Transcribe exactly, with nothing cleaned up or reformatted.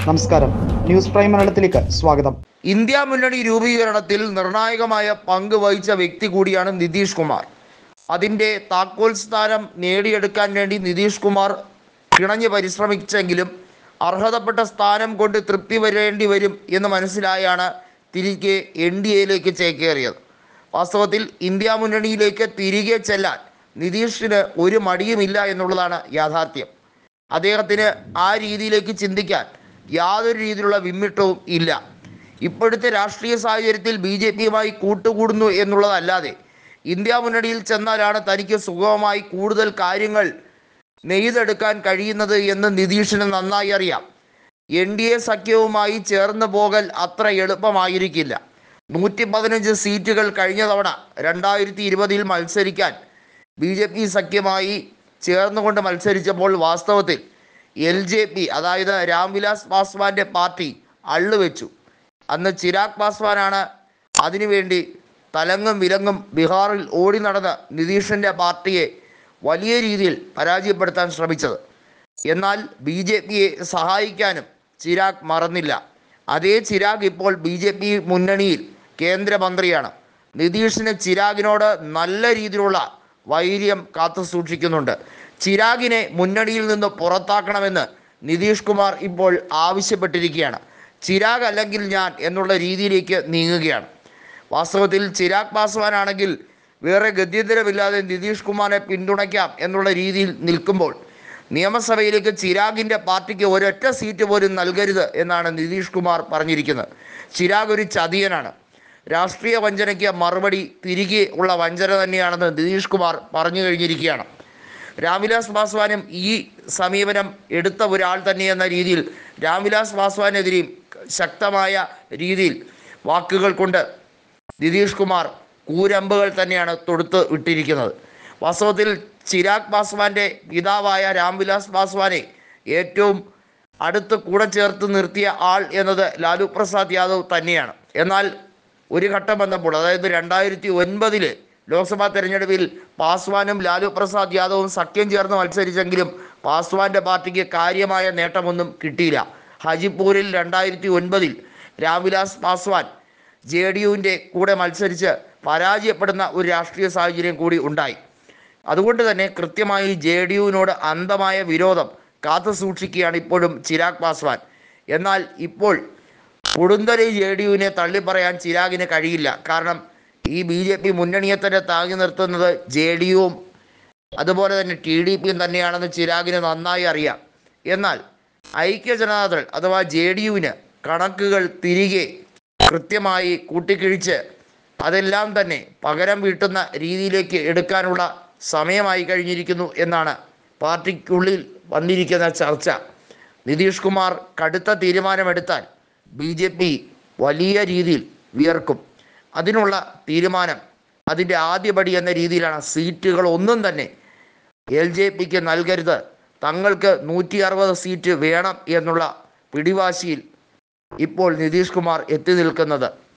നമസ്കാരം, news prime മലയാളത്തിലേക്ക് സ്വാഗതം. ഇന്ത്യ മുന്നണി രൂപീകരണത്തിൽ നിർണായകമായ പങ്ക് വഹിച്ച വ്യക്തി കൂടിയാണ് നിതീഷ് കുമാർ. അതിൻ്റെ താക്കോൽ സ്ഥാനം നേടിയെടുക്കാൻ വേണ്ടി നിതീഷ് കുമാർ കിണഞ്ഞ് പരിശ്രമിച്ചെങ്കിലും അർഹതപ്പെട്ട സ്ഥാനം കൊണ്ട് തൃപ്തി വരേണ്ടി വരും എന്ന് മനസ്സിലായാണ് തിരികെ എൻ ഡി എയിലേക്ക് ചേക്കേറിയത്. വാസ്തവത്തിൽ ഇന്ത്യ മുന്നണിയിലേക്ക് തിരികെ ചെല്ലാൻ നിതീഷിന് ഒരു മടിയുമില്ല എന്നുള്ളതാണ് യാഥാർത്ഥ്യം. അദ്ദേഹത്തിന് ആ രീതിയിലേക്ക് ചിന്തിക്കാൻ യാതൊരു രീതിയിലുള്ള വിമ്മിട്ടവും ഇല്ല. ഇപ്പോഴത്തെ രാഷ്ട്രീയ സാഹചര്യത്തിൽ ബി ജെ പിയുമായി കൂട്ടുകൂടുന്നു എന്നുള്ളതല്ലാതെ ഇന്ത്യ മുന്നണിയിൽ ചെന്നാലാണ് തനിക്ക് സുഗമമായി കൂടുതൽ കാര്യങ്ങൾ നെയ്തെടുക്കാൻ കഴിയുന്നത് എന്ന് നിതീഷിന് നന്നായി അറിയാം. എൻ ഡി എ സഖ്യവുമായി ചേർന്ന് പോകൽ അത്ര എളുപ്പമായിരിക്കില്ല. നൂറ്റി പതിനഞ്ച് സീറ്റുകൾ കഴിഞ്ഞ തവണ രണ്ടായിരത്തി ഇരുപതിൽ മത്സരിക്കാൻ ബി ജെ പി സഖ്യമായി ചേർന്നുകൊണ്ട് മത്സരിച്ചപ്പോൾ വാസ്തവത്തിൽ എൽ ജെ പി അതായത് രാംവിലാസ് പാസ്വാന്റെ പാർട്ടി അള്ളുവെച്ചു. അന്ന് ചിരാഗ് പാസ്വാനാണ് അതിനുവേണ്ടി തലങ്ങും വിലങ്ങും ബീഹാറിൽ ഓടി നടന്ന് നിതീഷിൻ്റെ പാർട്ടിയെ വലിയ രീതിയിൽ പരാജയപ്പെടുത്താൻ ശ്രമിച്ചത്. എന്നാൽ ബി ജെ പിയെ സഹായിക്കാനും ചിരാഗ് മറന്നില്ല. അതേ ചിരാഗ് ഇപ്പോൾ ബി ജെ പി മുന്നണിയിൽ കേന്ദ്രമന്ത്രിയാണ്. നിതീഷിന് ചിരാഗിനോട് നല്ല രീതിയിലുള്ള വൈര്യം കാത്തു സൂക്ഷിക്കുന്നുണ്ട്. ചിരാഗിനെ മുന്നണിയിൽ നിന്ന് പുറത്താക്കണമെന്ന് നിതീഷ് കുമാർ ഇപ്പോൾ ആവശ്യപ്പെട്ടിരിക്കുകയാണ്. ചിരാഗ് അല്ലെങ്കിൽ ഞാൻ എന്നുള്ള രീതിയിലേക്ക് നീങ്ങുകയാണ്. വാസ്തവത്തിൽ ചിരാഗ് പാസ്വാനാണെങ്കിൽ വേറെ ഗത്യന്തരമില്ലാതെ നിതീഷ് കുമാറിനെ പിന്തുണയ്ക്കാം എന്നുള്ള രീതിയിൽ നിൽക്കുമ്പോൾ നിയമസഭയിലേക്ക് ചിരാഗിൻ്റെ പാർട്ടിക്ക് ഒരൊറ്റ സീറ്റ് പോലും നൽകരുത് എന്നാണ് നിതീഷ് കുമാർ പറഞ്ഞിരിക്കുന്നത്. ചിരാഗ് ഒരു ചതിയനാണ്. രാഷ്ട്രീയ വഞ്ചനയ്ക്ക് മറുപടി തിരികെ ഉള്ള വഞ്ചന തന്നെയാണെന്ന് നിതീഷ് കുമാർ പറഞ്ഞു കഴിഞ്ഞിരിക്കുകയാണ്. രാംവിലാസ് പാസ്വാനും ഈ സമീപനം എടുത്ത ഒരാൾ തന്നെയെന്ന രീതിയിൽ രാംവിലാസ് പാസ്വാനെതിരെയും ശക്തമായ രീതിയിൽ വാക്കുകൾ കൊണ്ട് നിതീഷ് കുമാർ കൂരമ്പുകൾ തന്നെയാണ് തൊടുത്ത് വിട്ടിരിക്കുന്നത്. വാസ്തവത്തിൽ ചിരാഗ് പാസ്വാന്റെ പിതാവായ രാംവിലാസ് പാസ്വാനെ ഏറ്റവും അടുത്ത് കൂടെ ചേർത്ത് നിർത്തിയ ആൾ എന്നത് ലാലു പ്രസാദ് യാദവ് തന്നെയാണ്. എന്നാൽ ഒരു ഘട്ടം വന്നപ്പോൾ അതായത് രണ്ടായിരത്തി ഒൻപതില് ലോക്സഭാ തെരഞ്ഞെടുപ്പിൽ പാസ്വാനും ലാലു പ്രസാദ് യാദവും സഖ്യം ചേർന്ന് മത്സരിച്ചെങ്കിലും പാസ്വാന്റെ പാർട്ടിക്ക് കാര്യമായ നേട്ടമൊന്നും കിട്ടിയില്ല. ഹജിപൂരിൽ രണ്ടായിരത്തി ഒൻപതിൽ രാംവിലാസ് പാസ്വാൻ ജെ ഡി യുവിൻ്റെ കൂടെ മത്സരിച്ച് പരാജയപ്പെടുന്ന ഒരു രാഷ്ട്രീയ സാഹചര്യം കൂടി ഉണ്ടായി. അതുകൊണ്ട് തന്നെ കൃത്യമായി ജെ ഡി യുവിനോട് അന്ധമായ വിരോധം കാത്തു സൂക്ഷിക്കുകയാണ് ഇപ്പോഴും ചിരാഗ് പാസ്വാൻ. എന്നാൽ ഇപ്പോൾ കൊടുന്തരി ജെ ഡി യുവിനെ തള്ളിപ്പറയാൻ ചിരാഗിന് കഴിയില്ല. കാരണം ഈ ബി ജെ പി മുന്നണിയെ തന്നെ താങ്ങി നിർത്തുന്നത് ജെ ഡി യുവും അതുപോലെ തന്നെ ടി ഡി പിയും തന്നെയാണെന്ന് ചിരാഗിന് നന്നായി അറിയാം. എന്നാൽ ഐക്യ ജനതാദൾ അഥവാ ജെ ഡി യുവിന് കണക്കുകൾ തിരികെ കൃത്യമായി കൂട്ടിക്കിഴിച്ച് അതെല്ലാം തന്നെ പകരം വീട്ടുന്ന രീതിയിലേക്ക് എടുക്കാനുള്ള സമയമായി കഴിഞ്ഞിരിക്കുന്നു എന്നാണ് പാർട്ടിക്കുള്ളിൽ വന്നിരിക്കുന്ന ചർച്ച. നിതീഷ് കുമാർ കടുത്ത തീരുമാനമെടുത്താൽ ബി ജെ പി വലിയ രീതിയിൽ വിയർക്കും. അതിനുള്ള തീരുമാനം അതിൻ്റെ ആദ്യപടി എന്ന രീതിയിലാണ് സീറ്റുകൾ ഒന്നും തന്നെ എൽ ജെ പിക്ക് നൽകരുത്, തങ്ങൾക്ക് നൂറ്റി അറുപത് സീറ്റ് വേണം എന്നുള്ള പിടിവാശിയിൽ ഇപ്പോൾ നിതീഷ് കുമാർ എത്തി നിൽക്കുന്നത്.